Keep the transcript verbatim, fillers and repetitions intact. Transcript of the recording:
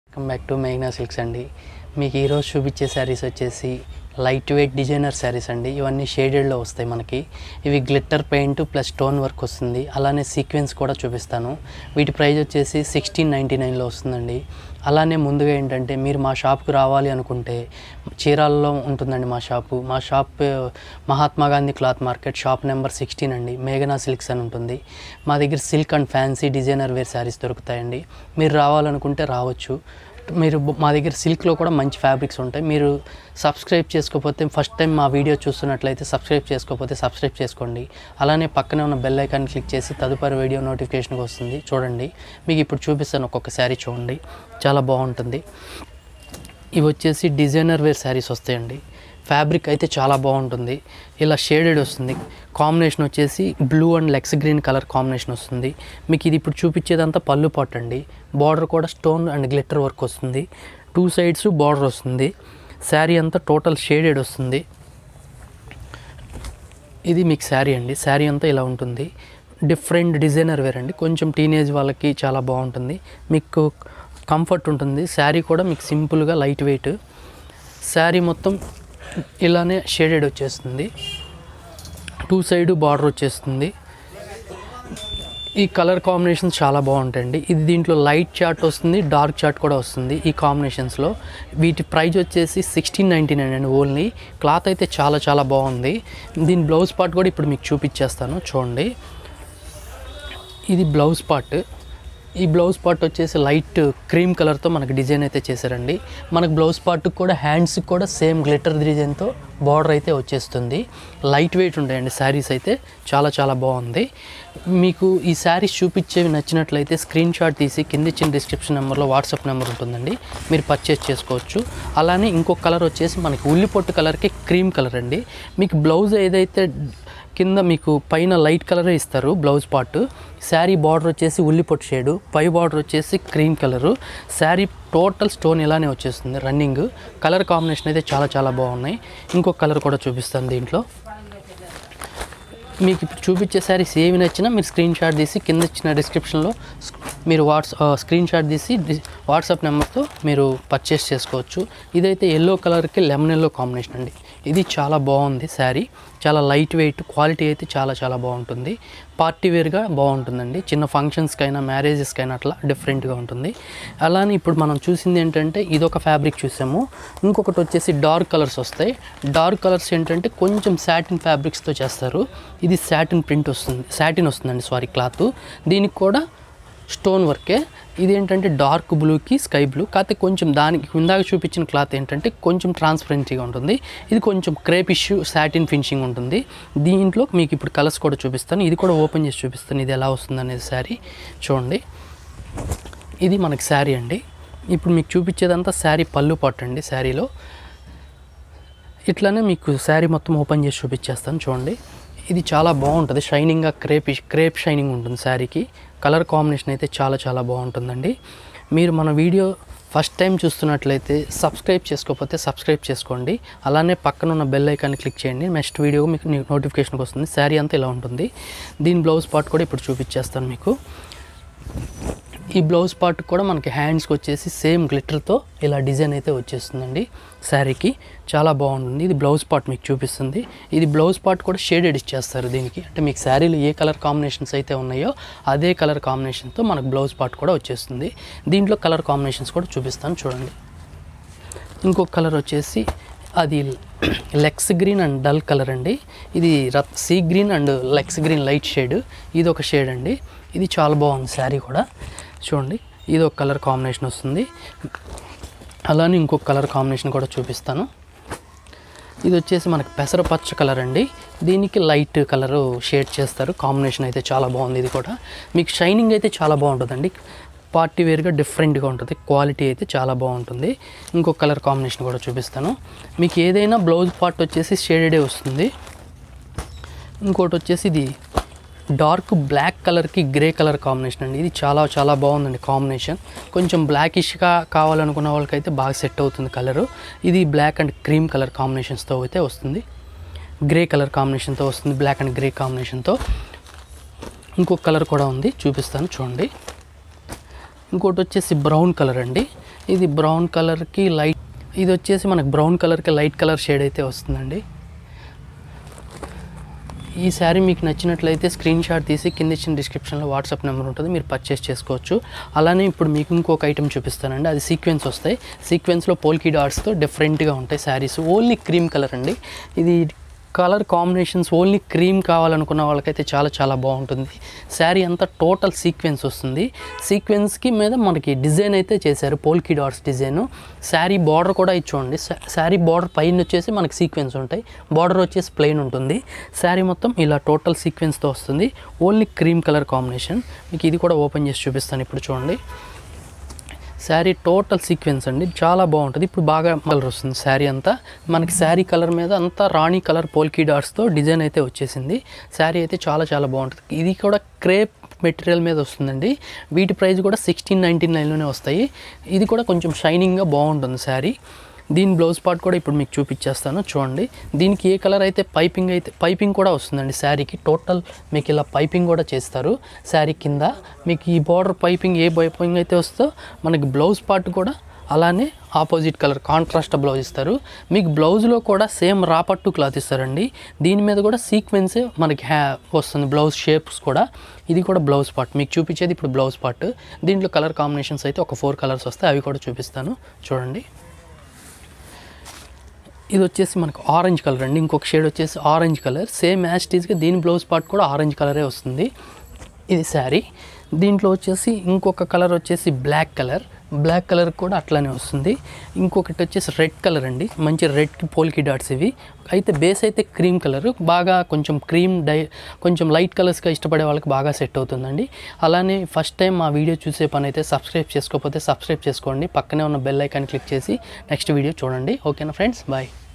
Welcome back to మేఘ్నా silks అండి. మీకు ఈరోజు చూపించే శారీస్ వచ్చేసి లైట్ వెయిట్ డిజైనర్ శారీస్ అండి. ఇవన్నీ షేడెడ్లో వస్తాయి మనకి. ఇవి glitter paint plus stone work వస్తుంది, అలానే సీక్వెన్స్ కూడా చూపిస్తాను. వీటి ప్రైస్ వచ్చేసి సిక్స్టీన్ నైంటీ నైన్లో వస్తుందండి. అలానే ముందుగా ఏంటంటే మీరు మా షాప్కి రావాలి అనుకుంటే చీరాలలో ఉంటుందండి మా షాపు. మా shop Mahatma Gandhi cloth market, shop number sixteen అండి. మేఘనా సిల్క్స్ అని ఉంటుంది. మా దగ్గర silk and fancy designer wear saris దొరుకుతాయండి. మీరు రావాలనుకుంటే రావచ్చు. మీరు మా దగ్గర సిల్క్లో కూడా మంచి ఫ్యాబ్రిక్స్ ఉంటాయి. మీరు సబ్స్క్రైబ్ చేసుకోకపోతే, ఫస్ట్ టైం మా వీడియో చూస్తున్నట్లయితే సబ్స్క్రైబ్ చేసుకోకపోతే సబ్స్క్రైబ్ చేసుకోండి. అలానే పక్కనే ఉన్న బెల్ ఐకాన్ క్లిక్ చేసి తదుపరి వీడియో నోటిఫికేషన్కి వస్తుంది. చూడండి, మీకు ఇప్పుడు చూపిస్తాను. ఒక్కొక్క శారీ చూడండి, చాలా బాగుంటుంది. ఇవి వచ్చేసి డిజైనర్ వేర్ శారీస్ వస్తాయండి. ఫ్యాబ్రిక్ అయితే చాలా బాగుంటుంది. ఇలా షేడెడ్ వస్తుంది. కాంబినేషన్ వచ్చేసి బ్లూ అండ్ లెక్స్ గ్రీన్ కలర్ కాంబినేషన్ వస్తుంది. మీకు ఇది ఇప్పుడు చూపించేదంతా పళ్ళు పాట్ అండి. బార్డర్ కూడా స్టోన్ అండ్ గ్లిట్టర్ వర్క్ వస్తుంది. టూ సైడ్స్ బార్డర్ వస్తుంది. శారీ అంతా టోటల్ షేడెడ్ వస్తుంది. ఇది మీకు శారీ అండి. శారీ అంతా ఇలా ఉంటుంది. డిఫరెంట్ డిజైనర్ వేర్ అండి. కొంచెం టీనేజ్ వాళ్ళకి చాలా బాగుంటుంది. మీకు కంఫర్ట్ ఉంటుంది. శారీ కూడా మీకు సింపుల్గా లైట్ వెయిట్. శారీ మొత్తం ఇలానే షేడెడ్ వచ్చేస్తుంది. టూ సైడ్ బార్డర్ వచ్చేస్తుంది. ఈ కలర్ కాంబినేషన్స్ చాలా బాగుంటాయండి. ఇది దీంట్లో లైట్ చార్ట్ వస్తుంది, డార్క్ చార్ట్ కూడా వస్తుంది ఈ కాంబినేషన్స్లో. వీటి ప్రైస్ వచ్చేసి సిక్స్టీన్ నైంటీ నైన్ అండి ఓన్లీ. క్లాత్ అయితే చాలా చాలా బాగుంది. దీని బ్లౌజ్ పార్ట్ కూడా ఇప్పుడు మీకు చూపించేస్తాను. చూడండి, ఇది బ్లౌజ్ పార్ట్. ఈ బ్లౌజ్ పార్ట్ వచ్చేసి లైట్ క్రీమ్ కలర్తో మనకు డిజైన్ అయితే చేశారండి. మనకు బ్లౌజ్ పార్ట్కి కూడా హ్యాండ్స్కి కూడా సేమ్ గ్లిటర్ డిజైన్తో బార్డర్ అయితే వచ్చేస్తుంది. లైట్ వెయిట్ ఉంటాయండి శారీస్ అయితే. చాలా చాలా బాగుంది. మీకు ఈ శారీస్ చూపించేవి నచ్చినట్లయితే స్క్రీన్ షాట్ తీసి కింద ఇచ్చిన డిస్క్రిప్షన్ నెంబర్లో వాట్సాప్ నెంబర్ ఉంటుందండి, మీరు పర్చేస్ చేసుకోవచ్చు. అలానే ఇంకొక కలర్ వచ్చేసి మనకి ఉల్లిపొట్టు కలర్కి క్రీమ్ కలర్ అండి. మీకు బ్లౌజ్ ఏదైతే కింద మీకు పైన లైట్ కలరే ఇస్తారు బ్లౌజ్ పార్ట్. శారీ బార్డర్ వచ్చేసి ఉల్లిపొట్టు షేడు, పై బార్డర్ వచ్చేసి cream colour. Sari total stone ఇలానే వచ్చేస్తుంది రన్నింగ్. కలర్ కాంబినేషన్ అయితే చాలా చాలా బాగున్నాయి. ఇంకొక కలర్ కూడా చూపిస్తాను దీంట్లో. మీకు ఇప్పుడు చూపించే శారీస్ ఏవి నచ్చినా మీరు స్క్రీన్ షాట్ తీసి కింద ఇచ్చిన డిస్క్రిప్షన్లో మీరు వాట్స్ స్క్రీన్ షాట్ తీసి వాట్సాప్ నెంబర్తో మీరు పర్చేస్ చేసుకోవచ్చు. ఇదైతే ఎల్లో కలర్కి లెమన్ ఎల్లో కాంబినేషన్ అండి. ఇది చాలా బాగుంది శారీ. చాలా లైట్ వెయిట్, క్వాలిటీ అయితే చాలా చాలా బాగుంటుంది. పార్టీ వేర్గా బాగుంటుందండి. చిన్న ఫంక్షన్స్కైనా మ్యారేజెస్కైనా అట్లా డిఫరెంట్గా ఉంటుంది. అలానే ఇప్పుడు మనం చూసింది ఏంటంటే ఇదొక ఫ్యాబ్రిక్ చూసాము. ఇంకొకటి వచ్చేసి డార్క్ కలర్స్ వస్తాయి. డార్క్ కలర్స్ ఏంటంటే కొంచెం సాటిన్ ఫ్యాబ్రిక్స్తో చేస్తారు. ఇది సాటిన్ ప్రింట్ వస్తుంది, సాటిన్ వస్తుందండి సారీ క్లాత్. దీనికి కూడా స్టోన్ వర్కే. ఇది ఏంటంటే డార్క్ బ్లూకి స్కై బ్లూ. కాకపోతే కొంచెం దానికి ఇందాక చూపించిన క్లాత్ ఏంటంటే కొంచెం ట్రాన్స్పరెన్సీగా ఉంటుంది. ఇది కొంచెం క్రేపిష్ సాటిన్ ఫినిషింగ్ ఉంటుంది. దీంట్లో మీకు ఇప్పుడు కలర్స్ కూడా చూపిస్తాను. ఇది కూడా ఓపెన్ చేసి చూపిస్తాను ఇది ఎలా వస్తుంది అనేది శారీ. చూడండి, ఇది మనకి శారీ అండి. ఇప్పుడు మీకు చూపించేదంతా శారీ పళ్ళు పాటు అండి. శారీలో ఇట్లానే మీకు శారీ మొత్తం ఓపెన్ చేసి చూపించేస్తాను. చూడండి, ఇది చాలా బాగుంటుంది. షైనింగ్గా క్రేపిష్ క్రేప్ షైనింగ్ ఉంటుంది శారీకి. కలర్ కాంబినేషన్ అయితే చాలా చాలా బాగుంటుందండి. మీరు మన వీడియో ఫస్ట్ టైం చూస్తున్నట్లయితే సబ్స్క్రైబ్ చేసుకోకపోతే సబ్స్క్రైబ్ చేసుకోండి. అలానే పక్కన ఉన్న బెల్ ఐకాన్ క్లిక్ చేయండి. నెక్స్ట్ వీడియో మీకు నోటిఫికేషన్కి వస్తుంది. శారీ అంతా ఇలా ఉంటుంది. దీని బ్లౌజ్ పార్ట్ కూడా ఇప్పుడు చూపించేస్తాను మీకు. ఈ బ్లౌజ్ పార్ట్ కూడా మనకి హ్యాండ్స్కి వచ్చేసి సేమ్ గ్లిటర్తో ఇలా డిజైన్ అయితే వచ్చేస్తుందండి శారీకి. చాలా బాగుంటుంది. ఇది బ్లౌజ్ పార్ట్ మీకు చూపిస్తుంది. ఇది బ్లౌజ్ పార్ట్ కూడా షేడెడ్ ఇచ్చేస్తారు దీనికి. అంటే మీకు శారీలో ఏ కలర్ కాంబినేషన్స్ అయితే ఉన్నాయో అదే కలర్ కాంబినేషన్తో మనకు బ్లౌజ్ పార్ట్ కూడా వచ్చేస్తుంది. దీంట్లో కలర్ కాంబినేషన్స్ కూడా చూపిస్తాను చూడండి. ఇంకొక కలర్ వచ్చేసి అది లెక్స్ గ్రీన్ అండ్ డల్ కలర్ అండి. ఇది రత్ సీ గ్రీన్ అండ్ లెక్స్ గ్రీన్ లైట్ షేడ్. ఇది ఒక షేడ్ అండి. ఇది చాలా బాగుంది శారీ కూడా. చూడండి, ఇది ఒక కలర్ కాంబినేషన్ వస్తుంది. అలానే ఇంకొక కలర్ కాంబినేషన్ కూడా చూపిస్తాను. ఇది వచ్చేసి మనకి పెసరపచ్చ కలర్ అండి. దీనికి లైట్ కలరు షేడ్ చేస్తారు. కాంబినేషన్ అయితే చాలా బాగుంది. ఇది కూడా మీకు షైనింగ్ అయితే చాలా బాగుంటుందండి. పార్టీ వేర్గా డిఫరెంట్గా ఉంటుంది. క్వాలిటీ అయితే చాలా బాగుంటుంది. ఇంకొక కలర్ కాంబినేషన్ కూడా చూపిస్తాను. మీకు ఏదైనా బ్లౌజ్ పార్ట్ వచ్చేసి షేడెడే వస్తుంది. ఇంకోటి వచ్చేసి ఇది డార్క్ బ్లాక్ కలర్కి గ్రే కలర్ కాంబినేషన్ అండి. ఇది చాలా చాలా బాగుందండి కాంబినేషన్. కొంచెం బ్లాకిష్గా కావాలనుకున్న వాళ్ళకైతే బాగా సెట్ అవుతుంది కలరు. ఇది బ్లాక్ అండ్ క్రీమ్ కలర్ కాంబినేషన్స్తో అయితే వస్తుంది. గ్రే కలర్ కాంబినేషన్తో వస్తుంది. బ్లాక్ అండ్ గ్రే కాంబినేషన్తో. ఇంకొక కలర్ కూడా ఉంది, చూపిస్తాను చూడండి. ఇంకోటి వచ్చేసి బ్రౌన్ కలర్ అండి. ఇది బ్రౌన్ కలర్కి లైట్, ఇది వచ్చేసి మనకు బ్రౌన్ కలర్కి లైట్ కలర్ షేడ్ అయితే వస్తుందండి. ఈ శారీ మీకు నచ్చినట్లయితే స్క్రీన్ షాట్ తీసి కింద ఇచ్చిన డిస్క్రిప్షన్లో వాట్సాప్ నెంబర్ ఉంటుంది, మీరు పర్చేస్ చేసుకోవచ్చు. అలానే ఇప్పుడు మీకు ఇంకొక ఐటెం చూపిస్తానండి, అది సీక్వెన్స్ వస్తాయి. సీక్వెన్స్లో పోల్కీ డాట్స్తో డిఫరెంట్గా ఉంటాయి శారీస్. ఓన్లీ క్రీమ్ కలర్ అండి. ఇది కలర్ కాంబినేషన్స్ ఓన్లీ క్రీమ్ కావాలనుకున్న వాళ్ళకైతే చాలా చాలా బాగుంటుంది. శారీ అంతా టోటల్ సీక్వెన్స్ వస్తుంది. సీక్వెన్స్కి మీద మనకి డిజైన్ అయితే చేశారు, polka dots design. Sari border కూడా ఇచ్చోండి. శారీ బార్డర్ పైన వచ్చేసి మనకి సీక్వెన్స్ ఉంటాయి, బార్డర్ వచ్చేసి ప్లెయిన్ ఉంటుంది. శారీ మొత్తం ఇలా టోటల్ సీక్వెన్స్తో వస్తుంది. Only cream colour combination. మీకు ఇది కూడా ఓపెన్ చేసి చూపిస్తాను. ఇప్పుడు చూడండి, శారీ టోటల్ సీక్వెన్స్ అండి, చాలా బాగుంటుంది. ఇప్పుడు బాగా కలర్ వస్తుంది శారీ అంతా. మనకి శారీ కలర్ మీద అంతా రాణి కలర్ పోల్కీ డాట్స్తో డిజైన్ అయితే వచ్చేసింది. శారీ అయితే చాలా చాలా బాగుంటుంది. ఇది కూడా క్రేప్ మెటీరియల్ మీద వస్తుందండి. వీటి ప్రైస్ కూడా సిక్స్టీన్ నైంటీ నైన్లోనే వస్తాయి. ఇది కూడా కొంచెం షైనింగ్గా బాగుంటుంది శారీ. దీని బ్లౌజ్ పార్ట్ కూడా ఇప్పుడు మీకు చూపించేస్తాను చూడండి. దీనికి ఏ కలర్ అయితే పైపింగ్ అయితే పైపింగ్ కూడా వస్తుందండి శారీకి. టోటల్ మీకు ఇలా పైపింగ్ కూడా చేస్తారు శారీ కింద. మీకు ఈ బార్డర్ పైపింగ్ ఏ పైపింగ్ అయితే వస్తుందో మనకి బ్లౌజ్ పార్ట్ కూడా అలానే ఆపోజిట్ కలర్ కాంట్రాస్ట్ బ్లౌజ్ ఇస్తారు. మీకు బ్లౌజ్లో కూడా సేమ్ రాపట్టు క్లాత్ ఇస్తారండి. దీని మీద కూడా సీక్వెన్సే మనకి హ్యా వస్తుంది, బ్లౌజ్ షేప్స్ కూడా. ఇది కూడా బ్లౌజ్ పార్ట్ మీకు చూపించేది ఇప్పుడు బ్లౌజ్ పార్ట్. దీంట్లో కలర్ కాంబినేషన్స్ అయితే ఒక ఫోర్ కలర్స్ వస్తాయి, అవి కూడా చూపిస్తాను చూడండి. ఇది వచ్చేసి మనకు ఆరెంజ్ కలర్ అండి. ఇంకొక షేడ్ వచ్చేసి ఆరెంజ్ కలర్, సేమ్ యాస్టీజ్గా దీని బ్లౌజ్ పార్ట్ కూడా ఆరెంజ్ కలరే వస్తుంది. ఇది శారీ. దీంట్లో వచ్చేసి ఇంకొక కలర్ వచ్చేసి బ్లాక్ కలర్, బ్లాక్ కలర్ కూడా అట్లానే వస్తుంది. ఇంకొకటి వచ్చేసి రెడ్ కలర్ అండి, మంచి రెడ్ పోల్కీ డాట్స్ ఇవి. అయితే బేస్ అయితే క్రీమ్ కలర్, బాగా కొంచెం క్రీమ్ డై కొంచెం లైట్ కలర్స్గా ఇష్టపడే వాళ్ళకి బాగా సెట్ అవుతుందండి. అలానే ఫస్ట్ టైం మా వీడియో చూసే పని అయితే సబ్స్క్రైబ్ చేసుకోకపోతే సబ్స్క్రైబ్ చేసుకోండి. పక్కనే ఉన్న బెల్ ఐకాన్ క్లిక్ చేసి నెక్స్ట్ వీడియో చూడండి. ఓకేనా ఫ్రెండ్స్, బాయ్.